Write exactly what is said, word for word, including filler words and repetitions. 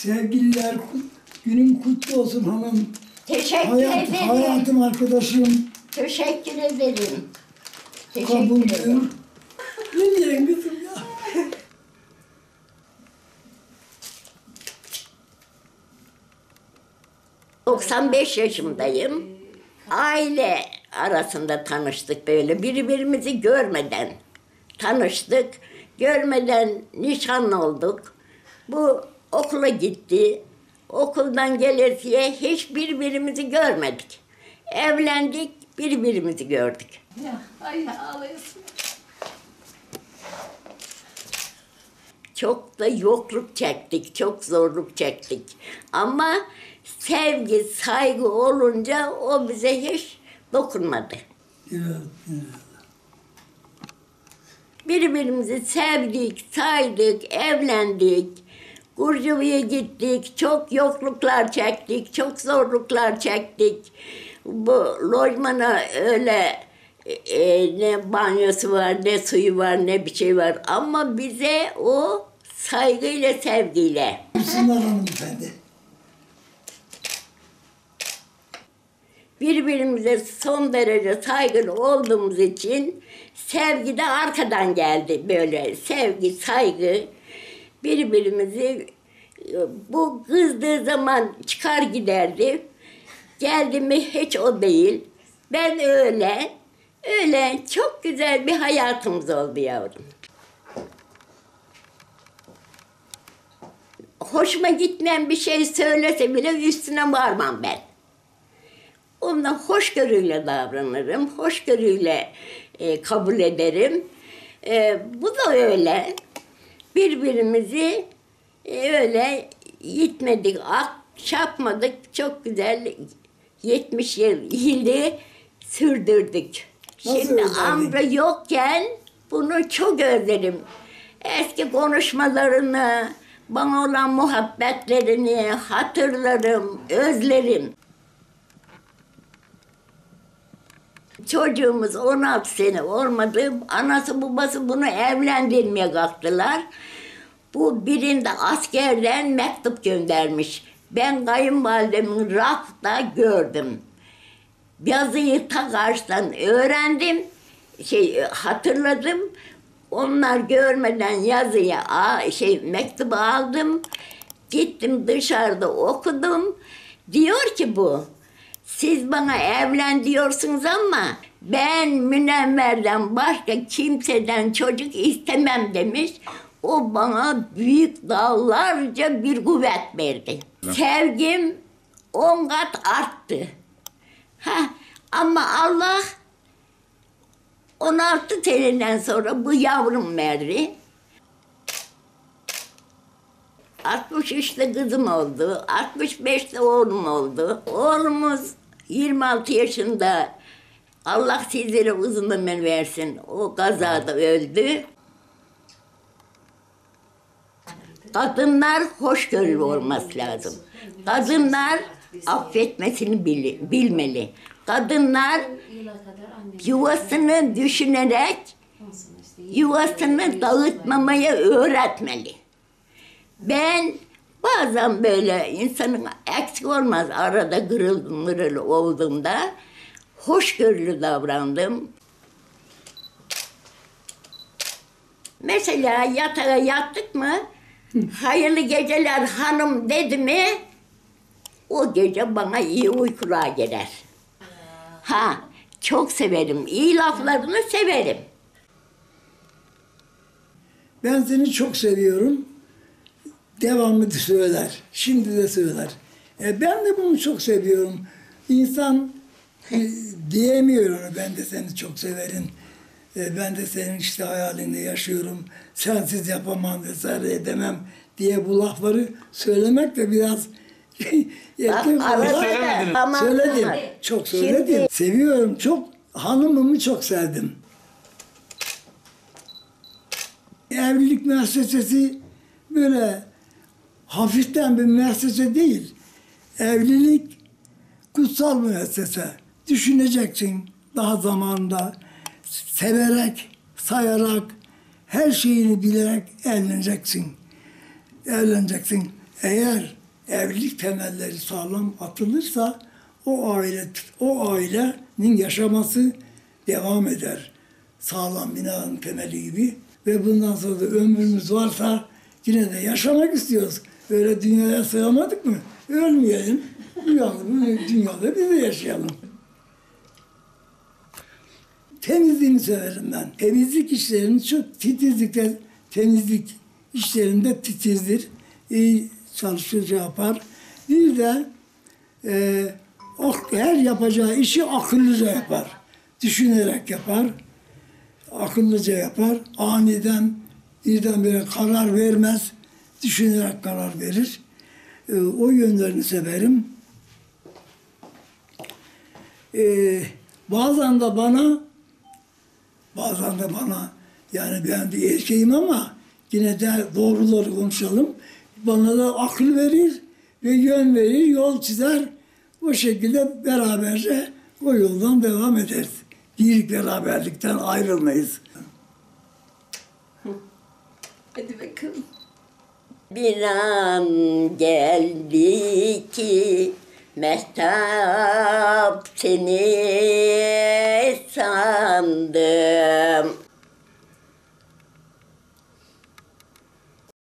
Sevgililer, günün kutlu olsun hanım. Teşekkür Hayat, ederim. Hayatım arkadaşım. Teşekkür ederim. Teşekkür Kabul ederim. ediyorum. Ne diyeyim kızım ya? doksan beş yaşındayım. Aile arasında tanıştık böyle. Birbirimizi görmeden tanıştık. Görmeden nişan olduk. Bu okula gitti. Okuldan gelirken hiç birbirimizi görmedik. Evlendik, birbirimizi gördük. Ya, ay ağlayasın. Çok da yokluk çektik, çok zorluk çektik. Ama sevgi, saygı olunca o bize hiç dokunmadı. Evet, evet. Birbirimizi sevdik, saydık, evlendik. Gurcuva'ya gittik, çok yokluklar çektik, çok zorluklar çektik. Bu lojmana öyle e, ne banyosu var, ne suyu var, ne bir şey var. Ama bize o saygıyla, sevgiyle. Buyursunlar hanımefendi. Birbirimize son derece saygılı olduğumuz için sevgi de arkadan geldi böyle. Sevgi, saygı. Birbirimizi bu kızdığı zaman çıkar giderdi. Geldi mi hiç o değil. Ben öyle, öyle çok güzel bir hayatımız oldu yavrum. Hoşuma gitmeyen bir şey söylese bile üstüne varmam ben. Ondan hoşgörüyle davranırım, hoşgörüyle e, kabul ederim. E, bu da öyle. Birbirimizi e, öyle yitmedik, ak yapmadık. Çok güzel yetmiş yıl yılı sürdürdük. Nasıl Şimdi özledin? amca yokken bunu çok özlerim. Eski konuşmalarını, bana olan muhabbetlerini hatırlarım, özlerim. Çocuğumuz on altı sene olmadı. Anası babası bunu evlendirmeye kalktılar. Bu birinde askerden mektup göndermiş. Ben kayınvalidemin rafta gördüm. Yazıyı ta karşıdan öğrendim. Şey hatırladım. Onlar görmeden yazıya şey mektubu aldım. Gittim dışarıda okudum. Diyor ki bu. Siz bana evlen diyorsunuz ama ben Münevver'den başka kimseden çocuk istemem demiş. O bana büyük dağlarca bir kuvvet verdi. Sevgim on kat arttı. Ha, ama Allah on altı seneden sonra bu yavrum verdi. altmış üçte kızım oldu, altmış beşte oğlum oldu. Oğlumuz yirmi altı yaşında, Allah sizlere uzun ömür versin, o kazada öldü. Kadınlar hoşgörülü olması lazım. Kadınlar affetmesini bil, bilmeli. Kadınlar yuvasını düşünerek yuvasını dağıtmamaya öğretmeli. Ben bazen böyle insanın eksik olmaz arada kırıl mırıl olduğumda hoşgörülü davrandım. Mesela yatağa yattık mı hayırlı geceler hanım dedi mi o gece bana iyi uykular gelir. Ha çok severim, iyi laflarını severim. Ben seni çok seviyorum. Devamlı söyler. Şimdi de söyler. E ben de bunu çok seviyorum. İnsan e, diyemiyor onu. Ben de seni çok severim. E, ben de senin işte hayalinde yaşıyorum. Sensiz yapamam vesaire edemem diye bu lafları söylemek de biraz erkek olarak Ama söyledim. Çok söyledim. Şimdi... Seviyorum çok. Hanımımı çok sevdim. Evlilik müessesesi böyle hafiften bir müessese değil. Evlilik kutsal müessese. Düşüneceksin daha zamanında. Severek, sayarak, her şeyini bilerek evleneceksin. Evleneceksin. Eğer evlilik temelleri sağlam atılırsa o aile o ailenin yaşaması devam eder. Sağlam binanın temeli gibi ve bundan sonra da ömrümüz varsa yine de yaşamak istiyoruz. Öyle dünyaya sığamadık mı? Ölmeyelim. Dünyada, dünyada biz de yaşayalım. Temizliğini severim ben. Temizlik işlerini çok titizlikle, temizlik işlerinde titizdir. İyi çalışır, şey yapar. Bir de e, her yapacağı işi akıllıca yapar. Düşünerek yapar. Akıllıca yapar. Aniden birdenbire karar vermez. Düşünerek karar verir. E, o yönlerini severim. E, bazen de bana bazen de bana yani ben bir erkeğim ama yine de doğruları konuşalım. Bana da akıl verir ve yön verir, yol çizer. O şekilde beraberce o yoldan devam ederiz. Bir beraberlikten ayrılmayız. Hadi bakalım. Bir an geldi ki mehtap seni